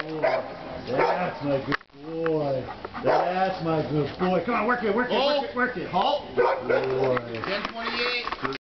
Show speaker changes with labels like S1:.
S1: That's my good boy. That's my good boy. Come on, work it, work it, work it, work it.
S2: Halt.
S1: Good boy.
S2: 10:28.